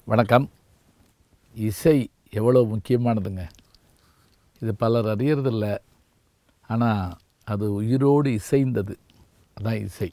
வணக்கம். இசை எவ்வளோ முக்கியமானதுங்க. இது பலர் அறியறதில்ல. ஆனால் அது உயிரோடு இசைந்தது. அதான் இசை.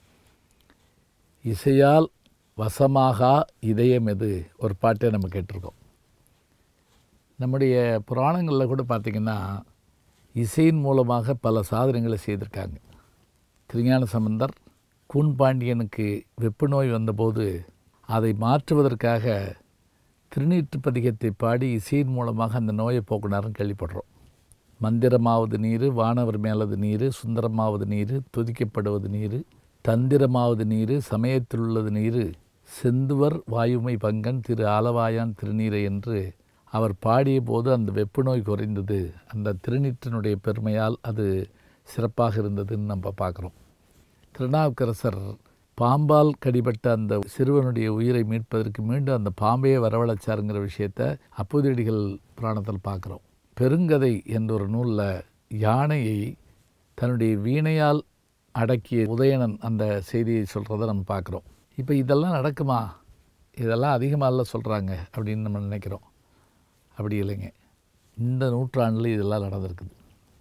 இசையால் வசமாகா இதயம் எது ஒரு பாட்டை நம்ம கேட்டிருக்கோம். நம்முடைய புராணங்களில் கூட பார்த்திங்கன்னா இசையின் மூலமாக பல சாதனைகளை செய்திருக்காங்க. திருஞான சம்பந்தர் கூன்பாண்டியனுக்கு வெப்பு நோய் வந்தபோது அதை மாற்றுவதற்காக திருநீற்று பதிகத்தை பாடி இசையின் மூலமாக அந்த நோயை போக்குனாருன்னு கேள்விப்படுறோம். மந்திரமாவது நீர், வானவர் மேலது நீர், சுந்தரமாவது நீர், துதிக்கப்படுவது நீர், தந்திரமாவது நீர், சமயத்தில் உள்ளது நீர், செந்துவர் வாயுமை பங்கன் திரு ஆலவாயான் திருநீரை என்று அவர் பாடிய போது அந்த வெப்பு நோய் குறைந்தது. அந்த திருநீற்றினுடைய பெருமையால் அது சிறப்பாக இருந்ததுன்னு நம்ம பார்க்குறோம். திருநாவுக்கரசர் பாம்பால் கடிபட்ட அந்த சிறுவனுடைய உயிரை மீட்பதற்கு மீண்டும் அந்த பாம்பையே வரவழைச்சாருங்கிற விஷயத்தை அப்போதடிகள் புராணத்தில் பார்க்குறோம். பெருங்கதை என்ற ஒரு நூலில் யானையை தன்னுடைய வீணையால் அடக்கிய உதயணன் அந்த செய்தியை சொல்கிறத நம்ம பார்க்குறோம். இப்போ இதெல்லாம் நடக்குமா? இதெல்லாம் அதிகமாக சொல்கிறாங்க அப்படின்னு நம்ம நினைக்கிறோம். அப்படி இல்லைங்க. இந்த நூற்றாண்டில் இதெல்லாம் நடந்திருக்குது.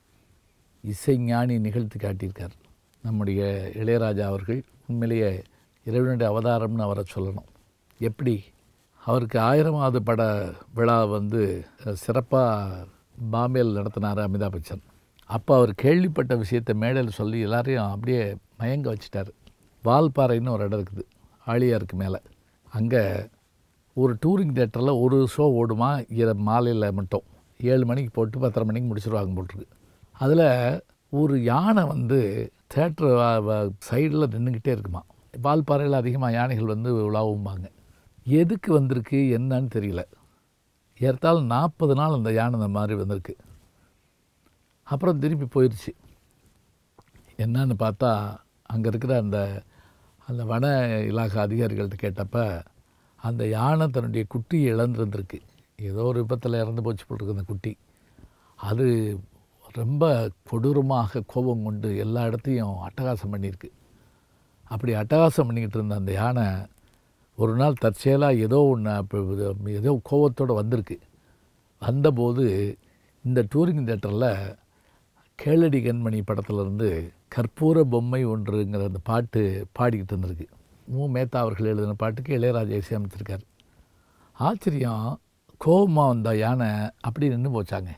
இசைஞானி நிகழ்த்தி காட்டியிருக்கார் நம்முடைய இளையராஜா அவர்கள். உண்மையிலேயே இறைவனுடைய அவதாரம்னு அவரை சொல்லணும். எப்படி அவருக்கு 1000வது பட விழா சிறப்பாக பாம்பேயில் நடத்தினார் அமிதாப் பச்சன். அப்போ அவர் கேள்விப்பட்ட விஷயத்தை மேடையில் சொல்லி எல்லாரையும் அப்படியே மயங்க வச்சிட்டார். வால்பாறைன்னு ஒரு இடம் இருக்குது ஆழியாருக்கு மேலே. அங்கே ஒரு டூரிங் தேட்டரில் ஒரு ஷோ ஓடுமா மாலையில் மட்டும் 7 மணிக்கு போட்டு 10:30 மணிக்கு முடிச்சிருவாங்க போட்டிருக்கு. அதில் ஒரு யானை தேட்டர் சைடில் நின்றுக்கிட்டே இருக்குமா. வால்பாறையில் அதிகமாக யானைகள் உலாவும்பாங்க. எதுக்கு வந்திருக்கு என்னன்னு தெரியல. ஏற்றாலும் 40 நாள் அந்த யானை அந்த மாதிரி வந்திருக்கு. அப்புறம் திருப்பி போயிடுச்சு. என்னன்னு பார்த்தா அங்கே இருக்கிற அந்த அந்த வன இலாகா அதிகாரிகள்கிட்ட கேட்டப்போ அந்த யானை தன்னுடைய குட்டியை இழந்துருந்துருக்கு. ஏதோ ஒரு விபத்தில் இறந்து போச்சு போட்டிருக்கு அந்த குட்டி. அது ரொம்ப கொடூரமாக கோபம் கொண்டு எல்லா இடத்தையும் அட்டகாசம் பண்ணியிருக்கு. அப்படி அட்டகாசம் பண்ணிக்கிட்டு இருந்த அந்த யானை ஒரு நாள் தற்செயலாக ஏதோ கோபத்தோடு வந்திருக்கு. வந்தபோது இந்த டூரிங் தேட்டரில் கேளடி கண்மணி படத்துலேருந்து கற்பூர பொம்மை ஒன்றுங்கிற அந்த பாட்டு பாடிக்கிட்டு இருந்திருக்கு. மேத்தா அவர்கள் எழுதின பாட்டுக்கு இளையராஜா இசையமைச்சிருக்கார். ஆச்சரியம், கோபமாக வந்த யானை அப்படி நின்று போச்சாங்க.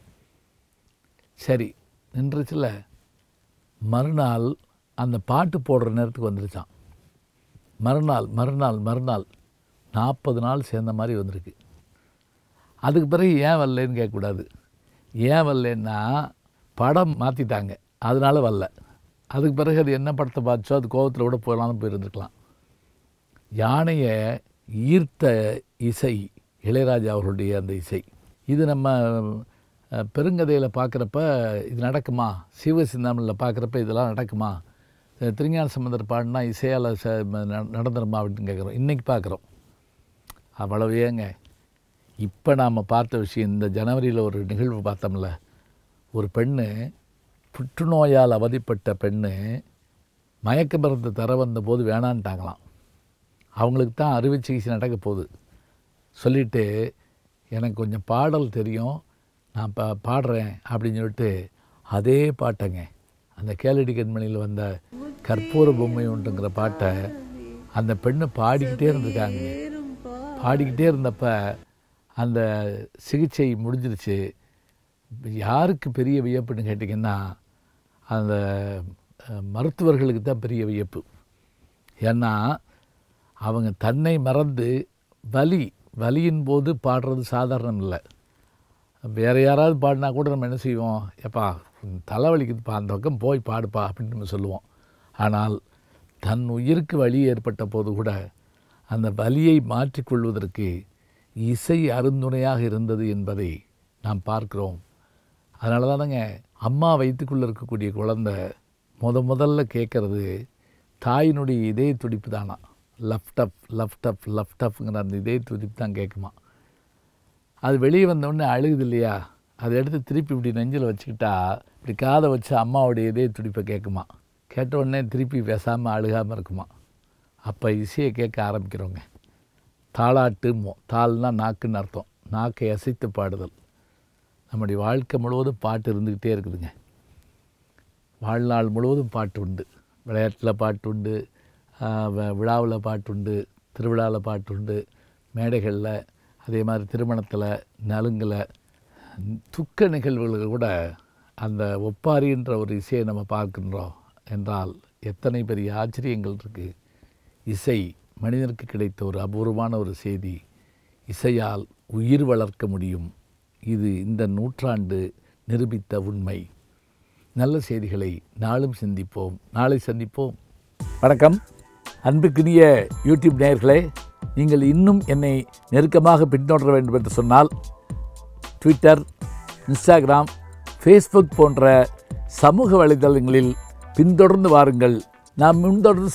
சரி, நின்றுச்சுல. மறுநாள் அந்த பாட்டு போடுற நேரத்துக்கு வந்துருச்சான். மறுநாள் 40 நாள் சேர்ந்த மாதிரி வந்திருக்கு. அதுக்கு பிறகு ஏன் வரலன்னு கேட்கக்கூடாது. ஏன் வரலன்னா படம் மாற்றிட்டாங்க, அதனால வரல. அதுக்கு பிறகு அது என்ன படத்தை பார்த்துச்சோ அது கோபத்தில் கூட போகலான்னு போயிருந்துருக்கலாம். யானையை ஈர்த்த இசை இளையராஜா அவர்களுடைய அந்த இசை. இது நம்ம பெருங்கதையில் பார்க்குறப்ப இது நடக்குமா? சிவசிந்தாமணியில் பார்க்குறப்ப இதெல்லாம் நடக்குமா? திருஞான சம்பந்தர் பாடினா இசையால் நடந்துருமா அப்படின்னு கேட்குறோம். இன்றைக்கி பார்க்குறோம். அவ்வளவு ஏங்க. இப்போ நாம் பார்த்த விஷயம், இந்த ஜனவரியில் ஒரு நிகழ்வு பார்த்தோம்ல. ஒரு பெண்ணு, புற்றுநோயால் அவதிப்பட்ட பெண்ணு மயக்க மருந்து தர வந்தபோது வேணான்ட்டாங்களாம். அவங்களுக்கு தான் அறுவை சிகிச்சை நடக்க போகுது. சொல்லிவிட்டு எனக்கு கொஞ்சம் பாடல் தெரியும், நான் பாடுறேன் அப்படின்னு சொல்லிட்டு அதே பாட்டைங்க, அந்த கேளடி கண்மணியில் வந்த கற்பூர பொம்மை ஒன்றுங்கிற பாட்டை அந்த பெண்ணு பாடிக்கிட்டே இருந்திருக்காங்க. பாடிக்கிட்டே இருந்தப்ப அந்த சிகிச்சை முடிஞ்சிருச்சு. யாருக்கு பெரிய வியப்புன்னு கேட்டிங்கன்னா அந்த மருத்துவர்களுக்கு தான் பெரிய வியப்பு. ஏன்னா அவங்க தன்னை மறந்து வலியின் போது பாடுறது சாதாரணம் இல்லை. வேறு யாராவது பாடினா கூட நம்ம என்ன செய்வோம், எப்பா தலைவலிக்குதுப்பா அந்த பக்கம் போய் பாடுப்பா அப்படின்னு நம்ம சொல்லுவோம். ஆனால் தன் உயிருக்கு வலி ஏற்பட்ட போது கூட அந்த வலியை மாற்றிக்கொள்வதற்கு இசை அருந்துணையாக இருந்தது என்பதை நாம் பார்க்கிறோம். அதனால தானங்க அம்மா வயிற்றுக்குள்ளே இருக்கக்கூடிய குழந்தை முதல்ல கேட்குறது தாயினுடைய இதய துடிப்பு தானா. லஃப்டப்ங்கிற அந்த இதய துடிப்பு தான் கேட்குமா. அது வெளியே வந்தோடனே அழுகுது இல்லையா, அதை எடுத்து திருப்பி இப்படி நெஞ்சில் வச்சுக்கிட்டா இப்படி காதை வச்சு அம்மாவுடைய இதய துடிப்பை கேட்குமா. கேட்ட உடனே திருப்பி பேசாமல் அழுகாமல் இருக்குமா. அப்போ இசையை கேட்க ஆரம்பிக்கிறோங்க. தாலாட்டு தாள்னா நாக்குன்னு அர்த்தம். நாக்கை அசைத்து பாடுதல். நம்முடைய வாழ்க்கை முழுவதும் பாட்டு இருந்துக்கிட்டே இருக்குதுங்க. வாழ்நாள் முழுவதும் பாட்டு உண்டு. விளையாட்டில் பாட்டு உண்டு, விழாவில் பாட்டு உண்டு, திருவிழாவில் பாட்டு உண்டு, மேடைகளில், அதே மாதிரி திருமணத்தில், நலுங்கில், துக்க நிகழ்வுகள் கூட அந்த ஒப்பாரின்ற ஒரு இசையை நம்ம பார்க்கின்றோம் என்றால் எத்தனை பெரிய ஆச்சரியங்கள் இருக்குது. இசை மனிதனுக்கு கிடைத்த ஒரு அபூர்வமான ஒரு செய்தி. இசையால் உயிர் வளர்க்க முடியும். இது இந்த நூற்றாண்டு நிரூபித்த உண்மை. நல்ல செய்திகளை நாளும் சிந்திப்போம். நாளை சந்திப்போம். வணக்கம். அன்புக்குரிய யூடியூப் நேயர்களே, நீங்கள் இன்னும் என்னை நெருக்கமாக பின்தொடர வேண்டும் என்று சொன்னால் ட்விட்டர், இன்ஸ்டாகிராம், ஃபேஸ்புக் போன்ற சமூக வலைதளங்களில் பின்தொடர்ந்து வாருங்கள். நாம் முன்தொடர்ந்து